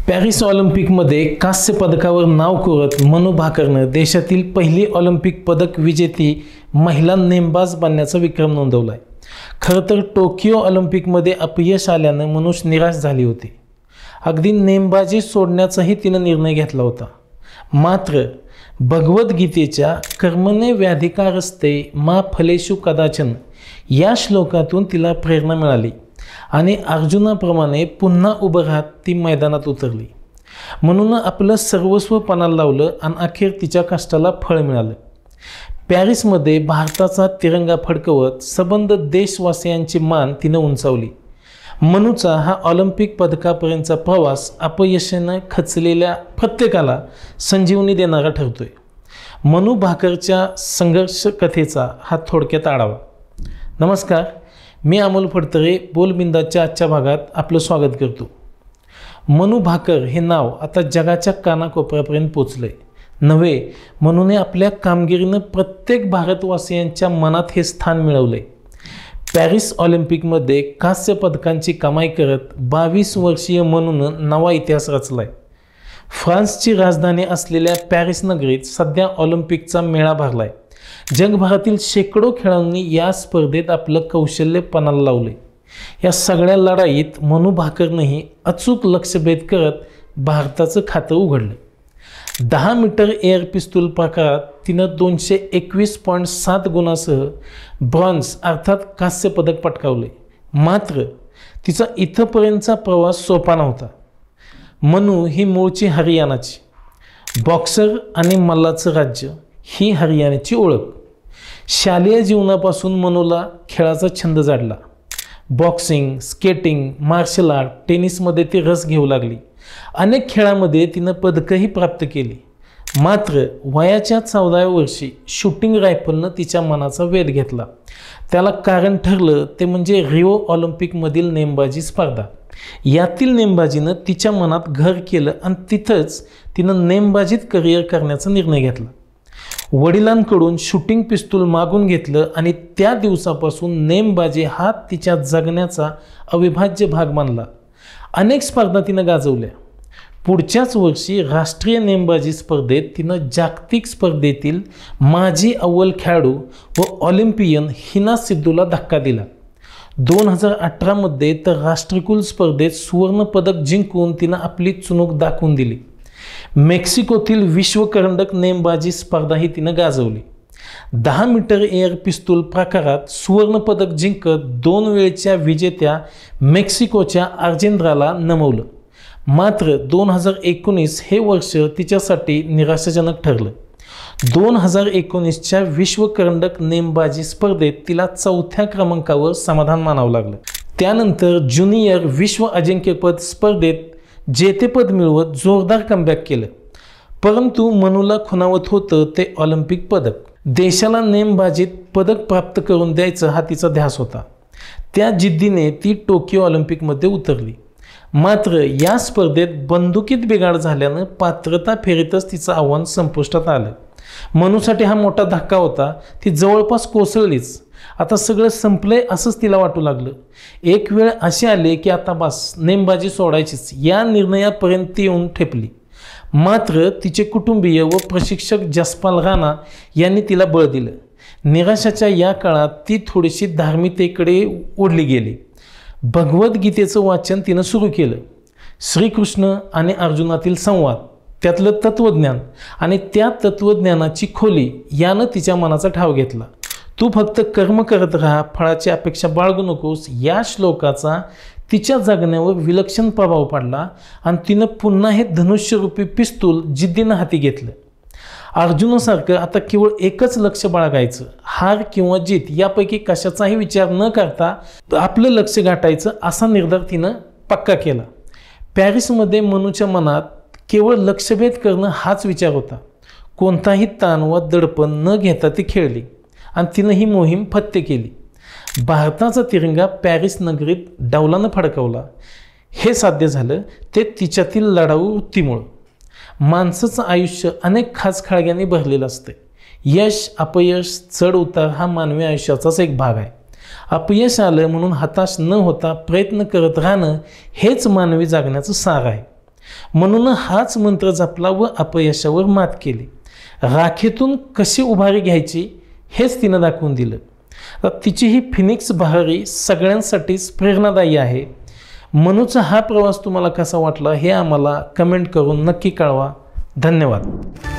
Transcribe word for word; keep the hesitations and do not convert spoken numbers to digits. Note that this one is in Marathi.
पॅरिस ऑलिम्पिकमध्ये कांस्य पदकावर नाव कोरत मनू भाकरनं देशातील पहिली ऑलिम्पिक पदक विजेती महिला नेमबाज बनण्याचा विक्रम नोंदवला आहे। खरं तर टोकियो ऑलिम्पिकमध्ये अपयश आल्यानं मनुष निराश झाली होती। अगदी नेमबाजी सोडण्याचाही तिनं निर्णय घेतला होता। मात्र भगवद्गीतेच्या कर्मणे व्याधिकारस्ते मा फलेषु कदाचन या श्लोकातून तिला प्रेरणा मिळाली आणि अर्जुनाप्रमाणे पुन्हा उभं राहत ती मैदानात उतरली। म्हणून आपलं सर्वस्व पणाला लावलं आणि अखेर तिच्या कष्टाला फळ मिळालं। पॅरिसमध्ये भारताचा तिरंगा फडकवत सबंध देशवासियांची मान तिनं उंचावली। मनूचा हा ऑलिम्पिक पदकापर्यंतचा प्रवास अपयशाने खचलेल्या प्रत्येकाला संजीवनी देणारा ठरतोय। मनू भाकरच्या संघर्ष कथेचा हा थोडक्यात आढावा। नमस्कार, मी अमोल फडतरे बोलबिंदाच्या आजच्या भागात आपलं स्वागत करतो। मनू भाकर हे नाव आता जगाच्या कानाकोपऱ्यापर्यंत पोचलंय। नव्हे, मनूने आपल्या कामगिरीनं प्रत्येक भारतवासियांच्या मनात हे स्थान मिळवलंय। पॅरिस ऑलिम्पिकमध्ये कांस्य पदकांची कमाई करत बावीस वर्षीय मनूनं नवा इतिहास रचलाय। फ्रान्सची राजधानी असलेल्या पॅरिस नगरीत सध्या ऑलिम्पिकचा मेळा भरलाय। जगभरातील शेकडो खेळाडूंनी या स्पर्धेत आपलं कौशल्य पणाला लावले। या सगळ्या लढाईत मनू भाकरनंही अचूक लक्ष्यभेद करत भारताचं खातं उघडलं। दहा मीटर एअर पिस्तूल प्रकारात तिनं दोनशे एकवीस पॉईंट सात गुणासह ब्रॉन्झ अर्थात कांस्य पदक पटकावले। मात्र तिचा इथपर्यंतचा प्रवास सोपा नव्हता। मनू ही मूळची हरियाणाची। बॉक्सर आणि मल्लाचं राज्य ही हरियाणाची ओळख। शालेय जीवनापासून मनूला खेळाचा छंद जाडला। बॉक्सिंग, स्केटिंग, मार्शल आर्ट, टेनिसमध्ये ती रस घेऊ लागली। अनेक खेळामध्ये तिनं पदकही प्राप्त केली। मात्र वयाच्या चौदाव्या वर्षी शूटिंग रायफलनं तिच्या मनाचा वेध घेतला। त्याला कारण ठरलं ते म्हणजे रिओ ऑलिम्पिकमधील नेमबाजी स्पर्धा। यातील नेमबाजीनं तिच्या मनात घर केलं आणि तिथंच तिनं नेमबाजीत करिअर करण्याचा निर्णय घेतला। वडिलांकडून शूटिंग पिस्तूल मागून घेतलं आणि त्या दिवसापासून नेमबाजी हा तिच्या जगण्याचा अविभाज्य भाग बनला। अनेक स्पर्धा तिनं गाजवल्या। पुढच्याच वर्षी राष्ट्रीय नेमबाजी स्पर्धेत तिनं जागतिक स्पर्धेतील माजी अव्वल खेळाडू व ऑलिम्पियन हिना सिद्धूला धक्का दिला। दोन हजार अठरामध्ये तर राष्ट्रकुल स्पर्धेत सुवर्णपदक जिंकून तिनं आपली चुणूक दाखवून दिली। मेक्सिकोतील विश्वकरंडक नेमबाजी स्पर्धाही तिनं गाजवली। दहा मीटर एअर पिस्तूल प्रकारात सुवर्णपदक जिंकत दोन वेळच्या विजेत्या मेक्सिकोच्या अर्जेंद्राला नमवलं। मात्र दोन हजार एकोणीस हे वर्ष तिच्यासाठी निराशाजनक ठरलं। दोन हजार एकोणीसच्या विश्वकरंडक नेमबाजी स्पर्धेत तिला चौथ्या क्रमांकावर समाधान मानावं लागलं। त्यानंतर ज्युनियर विश्व अजिंक्यपद स्पर्धेत जेतेपद मिळवत जोरदार कमबॅक केलं। परंतु मनूला खुणावत होतं ते ऑलिम्पिक पदक। देशाला नेमबाजीत पदक प्राप्त करून द्यायचं हा तिचा ध्यास होता। त्या जिद्दीने ती टोकियो ऑलिम्पिकमध्ये उतरली। मात्र या स्पर्धेत बंदुकीत बिघाड झाल्यानं पात्रता फेरीतच तिचं आव्हान संपुष्टात आलं। मनूसाठी हा मोठा धक्का होता। ती जवळपास कोसळलीच। आता सगळं संपलंय असंच तिला वाटू लागलं। एक वेळ अशी आली की आता बस, नेमबाजी सोडायचीच या निर्णयापर्यंत ती येऊन ठेपली। मात्र तिचे कुटुंबीय व प्रशिक्षक जसपाल राणा यांनी तिला बळ दिलं। निराशाच्या या काळात ती थोडीशी धार्मिकतेकडे ओढली गेली। भगवद्गीतेचं वाचन तिनं सुरू केलं। श्रीकृष्ण आणि अर्जुनातील संवाद, त्यातलं तत्त्वज्ञान आणि त्या तत्त्वज्ञानाची खोली यानं तिच्या मनाचा ठाव घेतला। तू फक्त कर्म करत राहा, फळाची अपेक्षा बाळगू नकोस या श्लोकाचा तिच्या जगण्यावर विलक्षण प्रभाव पडला आणि तिनं पुन्हा हे धनुष्यरूपी पिस्तूल जिद्दीनं हाती घेतलं। अर्जुनासारखं आता केवळ एकच लक्ष बाळगायचं, हार किंवा जीत यापैकी कशाचाही विचार न करता आपलं लक्ष गाठायचं असा निर्धार तिनं पक्का केला। पॅरिसमध्ये मनूच्या मनात केवळ लक्ष्यभेद करणं हाच विचार होता। कोणताही ताण व दडपण न घेता ती खेळली आणि तिनं ही मोहीम फत्ते केली। भारताचा तिरंगा पॅरिस नगरीत डौलानं फडकवला। हे साध्य झालं ते तिच्यातील लढाऊ वृत्तीमुळं। माणसाचं आयुष्य अनेक खास खळग्यांनी भरलेलं असते। यश अपयश चढ उतार हा मानवी आयुष्याचाच एक भाग आहे। अपयश आलं म्हणून हताश न होता प्रयत्न करत राहणं हेच मानवी जगण्याचं सार आहे। म्हणून हाच मंत्र जपला व अपयशावर मात केली. राखेतून कशी उभारी घ्यायची हेच तिनं दाखवून दिलं. तर तिची ही फिनिक्स बहारी सगळ्यांसाठीच प्रेरणादायी आहे. मनूचा हा प्रवास तुम्हाला कसा वाटला हे आम्हाला कमेंट करून नक्की कळवा. धन्यवाद.